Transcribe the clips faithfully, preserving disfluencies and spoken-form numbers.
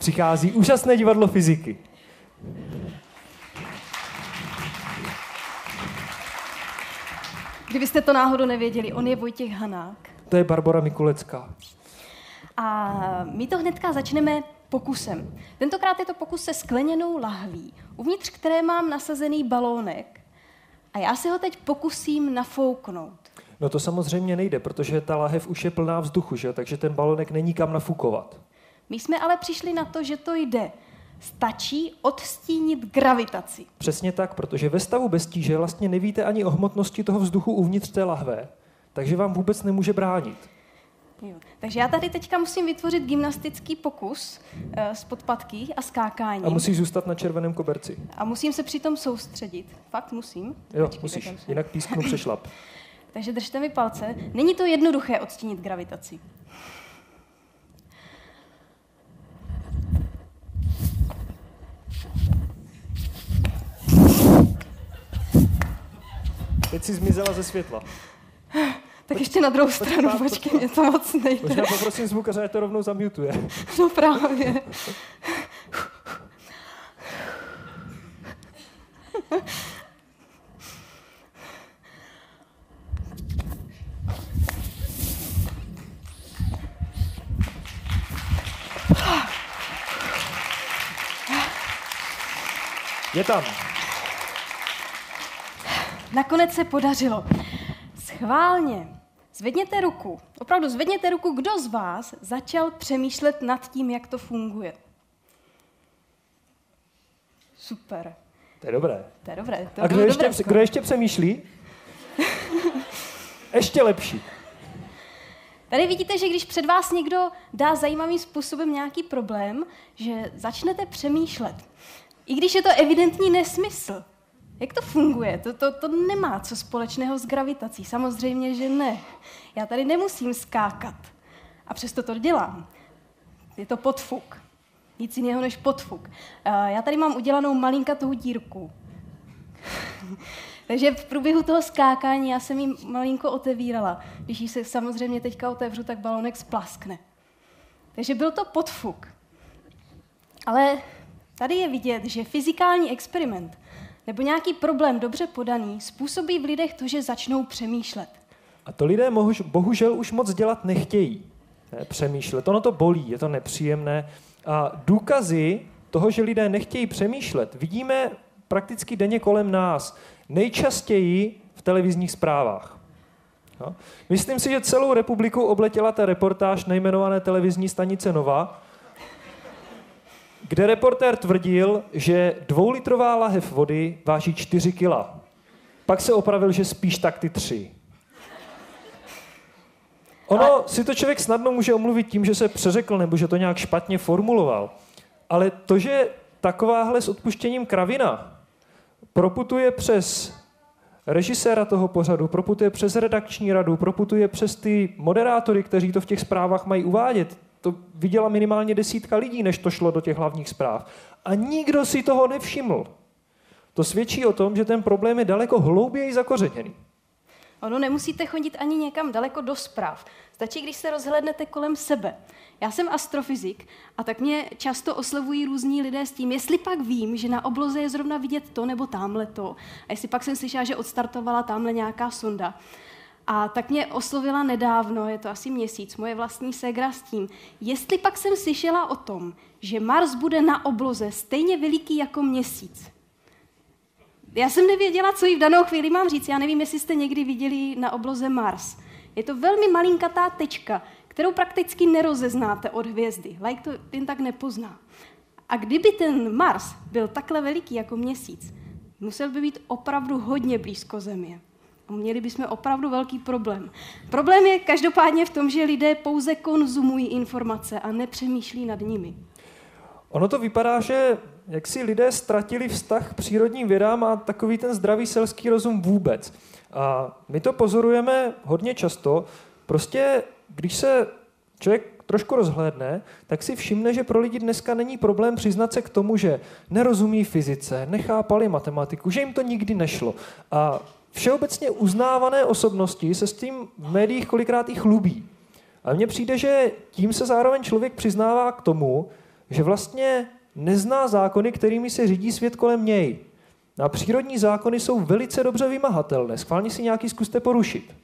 přichází úžasné divadlo fyziky. Kdybyste to náhodou nevěděli, on je Vojtěch Hanák. To je Barbora Mikulecká. A my to hnedka začneme pokusem. Tentokrát je to pokus se skleněnou lahví, uvnitř které mám nasazený balónek. A já se ho teď pokusím nafouknout. No to samozřejmě nejde, protože ta lahev už je plná vzduchu, že? Takže ten balonek není kam nafukovat. My jsme ale přišli na to, že to jde. Stačí odstínit gravitaci. Přesně tak, protože ve stavu bez tíže vlastně nevíte ani o hmotnosti toho vzduchu uvnitř té lahve, takže vám vůbec nemůže bránit. Jo. Takže já tady teďka musím vytvořit gymnastický pokus uh, s podpatky a skákáním. A musíš zůstat na červeném koberci. A musím se přitom soustředit. Fakt musím? Jo, Počkej, musíš, jinak písknu přešlap. Takže držte mi palce. Není to jednoduché odstínit gravitaci. Teď jsi zmizela ze světla. Tak ještě na druhou stranu, počkej, počkej, mě to moc nejde. Možná poprosím zvukaře, ať to rovnou zamutuje. No právě. Je tam. Nakonec se podařilo. Schválně. Zvedněte ruku. Opravdu zvedněte ruku, kdo z vás začal přemýšlet nad tím, jak to funguje. Super. To je dobré. To je dobré. To A kdo bylo ještě, dobré. kdo ještě přemýšlí? Ještě lepší. Tady vidíte, že když před vás někdo dá zajímavým způsobem nějaký problém, že začnete přemýšlet. I když je to evidentní nesmysl. Jak to funguje? To, to, to nemá co společného s gravitací. Samozřejmě, že ne. Já tady nemusím skákat. A přesto to dělám. Je to podfuk. Nic jiného než podfuk. Já tady mám udělanou malinkatou dírku. Takže v průběhu toho skákání já jsem ji malinko otevírala. Když ji se samozřejmě teďka otevřu, tak balonek splaskne. Takže byl to podfuk. Ale tady je vidět, že fyzikální experiment nebo nějaký problém dobře podaný způsobí v lidech to, že začnou přemýšlet. A to lidé mohu, bohužel už moc dělat nechtějí. Ne, přemýšlet. Ono to bolí, je to nepříjemné. A důkazy toho, že lidé nechtějí přemýšlet, vidíme prakticky denně kolem nás. Nejčastěji v televizních zprávách. No. Myslím si, že celou republiku obletěla ta reportáž nejmenované televizní stanice Nova, kde reportér tvrdil, že dvoulitrová lahev vody váží čtyři kila. Pak se opravil, že spíš tak ty tři. Ono ale... si to člověk snadno může omluvit tím, že se přeřekl nebo že to nějak špatně formuloval. Ale to, že takováhle s odpuštěním kravina proputuje přes režiséra toho pořadu, proputuje přes redakční radu, proputuje přes ty moderátory, kteří to v těch zprávách mají uvádět, to viděla minimálně desítka lidí, než to šlo do těch hlavních zpráv. A nikdo si toho nevšiml. To svědčí o tom, že ten problém je daleko hlouběji zakořeněný. Ono nemusíte chodit ani někam daleko do zpráv. Stačí, když se rozhlédnete kolem sebe. Já jsem astrofyzik a tak mě často oslovují různí lidé s tím, jestli pak vím, že na obloze je zrovna vidět to nebo tamhle to. A jestli pak jsem slyšela, že odstartovala tamhle nějaká sonda. A tak mě oslovila nedávno, je to asi měsíc, moje vlastní ségra s tím, jestli pak jsem slyšela o tom, že Mars bude na obloze stejně veliký jako Měsíc. Já jsem nevěděla, co jí v danou chvíli mám říct. Já nevím, jestli jste někdy viděli na obloze Mars. Je to velmi malinkatá tečka, kterou prakticky nerozeznáte od hvězdy. Laik to jen tak nepozná. A kdyby ten Mars byl takhle veliký jako Měsíc, musel by být opravdu hodně blízko Země. A měli bychom opravdu velký problém. Problém je každopádně v tom, že lidé pouze konzumují informace a nepřemýšlí nad nimi. Ono to vypadá, že jak si lidé ztratili vztah k přírodním vědám a takový ten zdravý selský rozum vůbec. A my to pozorujeme hodně často. Prostě, když se člověk trošku rozhlédne, tak si všimne, že pro lidi dneska není problém přiznat se k tomu, že nerozumí fyzice, nechápali matematiku, že jim to nikdy nešlo. A všeobecně uznávané osobnosti se s tím v médiích kolikrát i chlubí. A mně přijde, že tím se zároveň člověk přiznává k tomu, že vlastně nezná zákony, kterými se řídí svět kolem něj. A přírodní zákony jsou velice dobře vymahatelné. Schválně si nějaký zkuste porušit.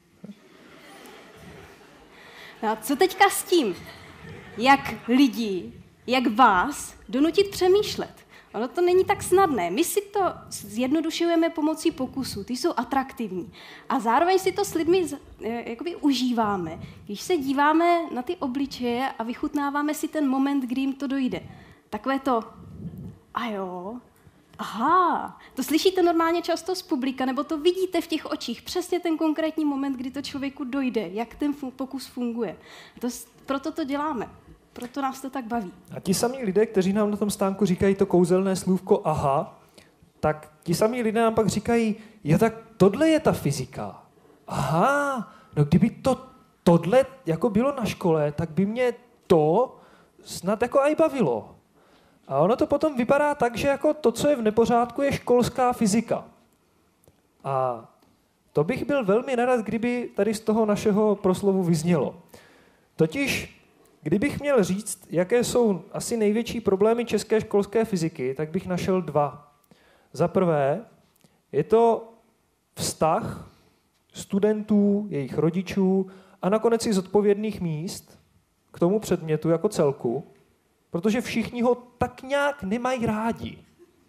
No a co teďka s tím? Jak lidi, jak vás donutit přemýšlet? Ono to není tak snadné. My si to zjednodušujeme pomocí pokusů, ty jsou atraktivní. A zároveň si to s lidmi jakoby užíváme. Když se díváme na ty obličeje a vychutnáváme si ten moment, kdy jim to dojde. Takové to, a jo, aha, to slyšíte normálně často z publika, nebo to vidíte v těch očích, přesně ten konkrétní moment, kdy to člověku dojde, jak ten pokus funguje. To, proto to děláme. Proto nás to tak baví. A ti samí lidé, kteří nám na tom stánku říkají to kouzelné slůvko aha, tak ti samí lidé nám pak říkají, je tak tohle je ta fyzika. Aha, no kdyby to tohle jako bylo na škole, tak by mě to snad jako aj bavilo. A ono to potom vypadá tak, že jako to, co je v nepořádku, je školská fyzika. A to bych byl velmi nerad, kdyby tady z toho našeho proslovu vyznělo. Totiž kdybych měl říct, jaké jsou asi největší problémy české školské fyziky, tak bych našel dva. Za prvé, je to vztah studentů, jejich rodičů a nakonec i zodpovědných míst k tomu předmětu jako celku, protože všichni ho tak nějak nemají rádi.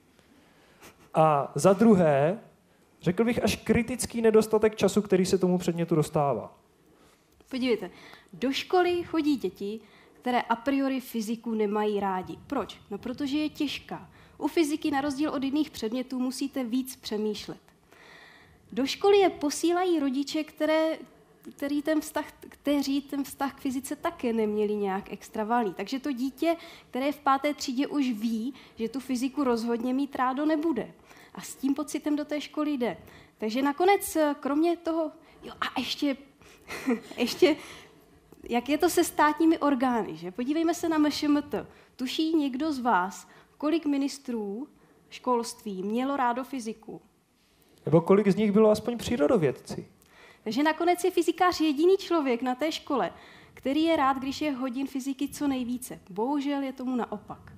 A za druhé, řekl bych až kritický nedostatek času, který se tomu předmětu dostává. Podívejte, do školy chodí děti, které a priori fyziku nemají rádi. Proč? No protože je těžká. U fyziky na rozdíl od jiných předmětů musíte víc přemýšlet. Do školy je posílají rodiče, které, který ten vztah, kteří ten vztah k fyzice také neměli nějak extra valný. Takže to dítě, které v páté třídě už ví, že tu fyziku rozhodně mít rádo nebude. A s tím pocitem do té školy jde. Takže nakonec, kromě toho, jo a ještě Ještě, jak je to se státními orgány, že? Podívejme se na M Š M T. Tuší někdo z vás, kolik ministrů školství mělo rádo fyziku? Nebo kolik z nich bylo aspoň přírodovědci? Takže nakonec je fyzikář jediný člověk na té škole, který je rád, když je hodin fyziky co nejvíce. Bohužel je tomu naopak.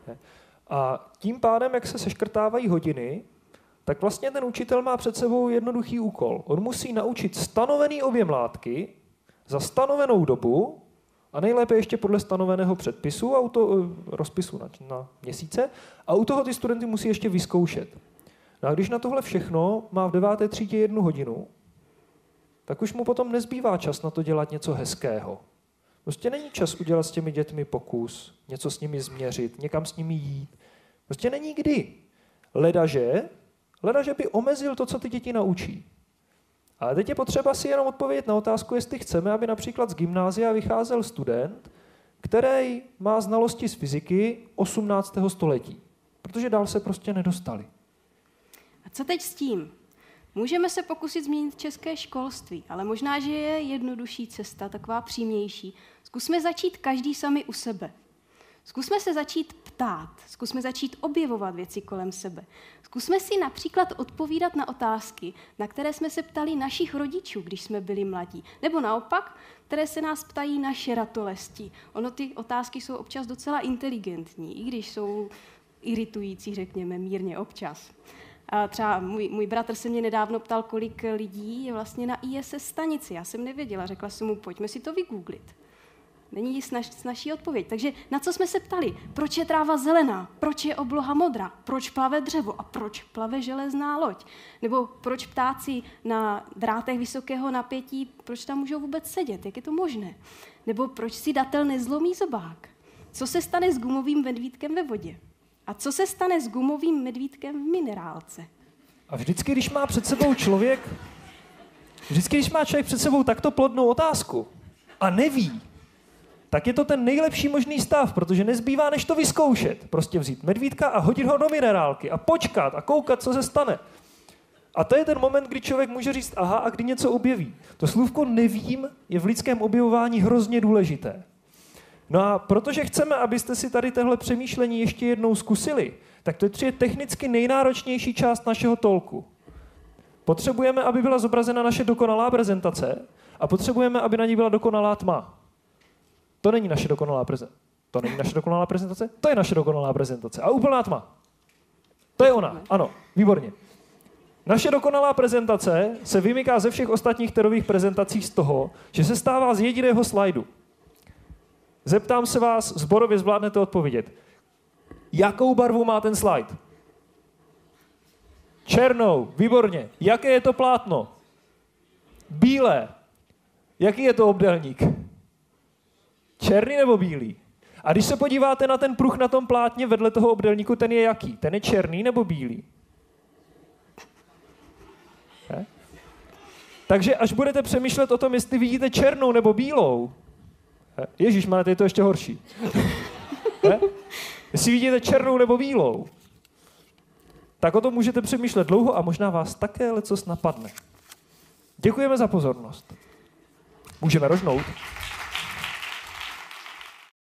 A tím pádem, jak se seškrtávají hodiny, tak vlastně ten učitel má před sebou jednoduchý úkol. On musí naučit stanovený objem látky za stanovenou dobu a nejlépe ještě podle stanoveného předpisu, auto, rozpisu na, na měsíce, a u toho ty studenty musí ještě vyzkoušet. No a když na tohle všechno má v deváté třídě jednu hodinu, tak už mu potom nezbývá čas na to dělat něco hezkého. Prostě není čas udělat s těmi dětmi pokus, něco s nimi změřit, někam s nimi jít. Prostě není kdy. Ledaže Leda, že by omezil to, co ty děti naučí. Ale teď je potřeba si jenom odpovědět na otázku, jestli chceme, aby například z gymnázia vycházel student, který má znalosti z fyziky osmnáctého století. Protože dál se prostě nedostali. A co teď s tím? Můžeme se pokusit změnit české školství, ale možná, že je jednodušší cesta, taková přímější. Zkusme začít každý sami u sebe. Zkusme se začít ptát, zkusme začít objevovat věci kolem sebe. Zkusme si například odpovídat na otázky, na které jsme se ptali našich rodičů, když jsme byli mladí. Nebo naopak, které se nás ptají naše ratolesti. Ono ty otázky jsou občas docela inteligentní, i když jsou iritující, řekněme, mírně občas. A třeba můj, můj bratr se mě nedávno ptal, kolik lidí je vlastně na I S S stanici. Já jsem nevěděla, řekla jsem mu, pojďme si to vygooglit. Není snaž, snažší odpověď. Takže na co jsme se ptali? Proč je tráva zelená? Proč je obloha modrá? Proč plave dřevo? A proč plave železná loď? Nebo proč ptáci na drátech vysokého napětí, proč tam můžou vůbec sedět? Jak je to možné? Nebo proč si datel nezlomí zobák? Co se stane s gumovým medvídkem ve vodě? A co se stane s gumovým medvídkem v minerálce? A vždycky, když má před sebou člověk, vždycky, když má člověk před sebou takto plodnou otázku a neví, tak je to ten nejlepší možný stav, protože nezbývá, než to vyzkoušet. Prostě vzít medvídka a hodit ho do minerálky a počkat a koukat, co se stane. A to je ten moment, kdy člověk může říct aha a kdy něco objeví. To slůvko nevím je v lidském objevování hrozně důležité. No a protože chceme, abyste si tady tohle přemýšlení ještě jednou zkusili, tak to je technicky nejnáročnější část našeho talku. Potřebujeme, aby byla zobrazena naše dokonalá prezentace a potřebujeme, aby na ní byla dokonalá tma. To není naše dokonalá prezentace. To není naše dokonalá prezentace? To je naše dokonalá prezentace. A úplná tma. To je ona. Ano, výborně. Naše dokonalá prezentace se vymyká ze všech ostatních terových prezentací z toho, že se stává z jediného slajdu. Zeptám se vás, sborově zvládnete odpovědět. Jakou barvu má ten slide? Černou, výborně. Jaké je to plátno? Bílé. Jaký je to obdélník? Černý nebo bílý? A když se podíváte na ten pruh na tom plátně vedle toho obdélníku, ten je jaký? Ten je černý nebo bílý? He? Takže až budete přemýšlet o tom, jestli vidíte černou nebo bílou, ježišmarja, je to ještě horší. He? Jestli vidíte černou nebo bílou, tak o tom můžete přemýšlet dlouho a možná vás také lecos napadne. Děkujeme za pozornost. Můžeme rožnout.